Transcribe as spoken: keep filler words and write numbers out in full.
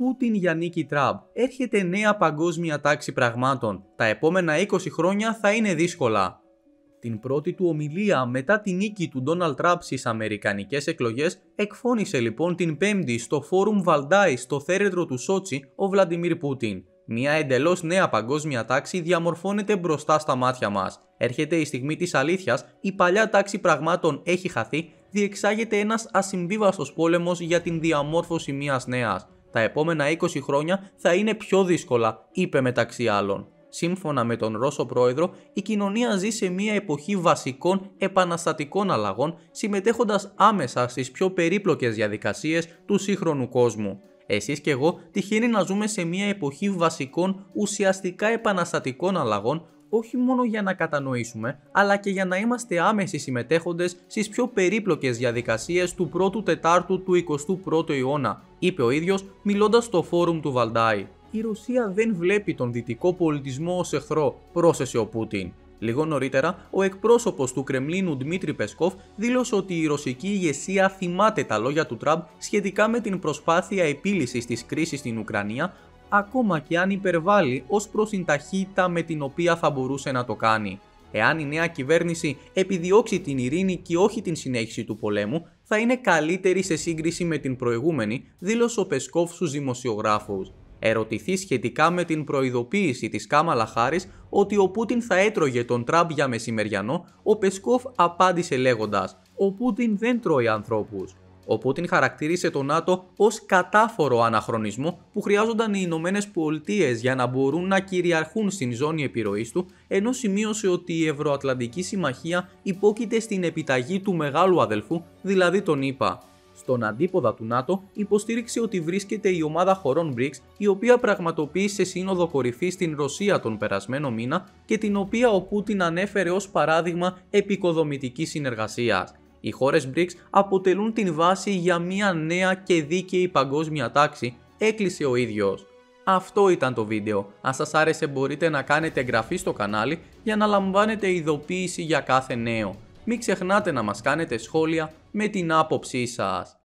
Πούτιν για νίκη Τραμπ. Έρχεται νέα παγκόσμια τάξη πραγμάτων. Τα επόμενα είκοσι χρόνια θα είναι δύσκολα. Την πρώτη του ομιλία μετά τη νίκη του Ντόναλντ Τραμπ στις αμερικανικές εκλογές εκφώνησε λοιπόν την Πέμπτη στο Φόρουμ Βαλντάι στο θέρετρο του Σότσι ο Βλαντιμίρ Πούτιν. Μια εντελώς νέα παγκόσμια τάξη διαμορφώνεται μπροστά στα μάτια μας. Έρχεται η στιγμή της αλήθειας, η παλιά τάξη πραγμάτων έχει χαθεί, διεξάγεται ένας ασυμβίβαστος πόλεμος για την διαμόρφωση μιας νέας. Τα επόμενα είκοσι χρόνια θα είναι πιο δύσκολα, είπε μεταξύ άλλων. Σύμφωνα με τον Ρώσο πρόεδρο, η κοινωνία ζει σε μια εποχή βασικών επαναστατικών αλλαγών, συμμετέχοντας άμεσα στις πιο περίπλοκες διαδικασίες του σύγχρονου κόσμου. Εσείς και εγώ τυχαίνει να ζούμε σε μια εποχή βασικών ουσιαστικά επαναστατικών αλλαγών, όχι μόνο για να κατανοήσουμε, αλλά και για να είμαστε άμεσοι συμμετέχοντες στις πιο περίπλοκες διαδικασίες του πρώτου τετάρτου του εικοστού πρώτου αιώνα, είπε ο ίδιος μιλώντας στο φόρουμ του Βαλντάι. Η Ρωσία δεν βλέπει τον δυτικό πολιτισμό ως εχθρό, πρόσθεσε ο Πούτιν. Λίγο νωρίτερα, ο εκπρόσωπος του Κρεμλίνου Ντμίτρι Πεσκόφ δήλωσε ότι η ρωσική ηγεσία θυμάται τα λόγια του Τραμπ σχετικά με την προσπάθεια επίλυσης της κρίσης στην Ουκρανία, ακόμα και αν υπερβάλλει ως προς την ταχύτητα με την οποία θα μπορούσε να το κάνει. Εάν η νέα κυβέρνηση επιδιώξει την ειρήνη και όχι την συνέχιση του πολέμου, θα είναι καλύτερη σε σύγκριση με την προηγούμενη, δήλωσε ο Πεσκόφ στους δημοσιογράφους. Ερωτηθεί σχετικά με την προειδοποίηση της Κάμαλα Χάρις ότι ο Πούτιν θα έτρωγε τον Τραμπ για μεσημεριανό, ο Πεσκόφ απάντησε λέγοντας «Ο Πούτιν δεν τρώει ανθρώπους». Ο Πούτιν χαρακτήρισε το ΝΑΤΟ ως κατάφορο αναχρονισμό που χρειάζονταν οι Ηνωμένες Πολιτείες για να μπορούν να κυριαρχούν στην ζώνη επιρροής του, ενώ σημείωσε ότι η Ευρωατλαντική Συμμαχία υπόκειται στην επιταγή του μεγάλου αδελφού, δηλαδή τον ΗΠΑ. Στον αντίποδα του ΝΑΤΟ υποστήριξε ότι βρίσκεται η ομάδα χωρών μπρικς, η οποία πραγματοποίησε σύνοδο κορυφής στην Ρωσία τον περασμένο μήνα και την οποία ο Πούτιν ανέφερε ως παράδειγμα επικοδομητικής συνεργασίας. Οι χώρες μπρικς αποτελούν την βάση για μια νέα και δίκαιη παγκόσμια τάξη, έκλεισε ο ίδιος. Αυτό ήταν το βίντεο. Αν σας άρεσε μπορείτε να κάνετε εγγραφή στο κανάλι για να λαμβάνετε ειδοποίηση για κάθε νέο. Μην ξεχνάτε να μας κάνετε σχόλια με την άποψή σας.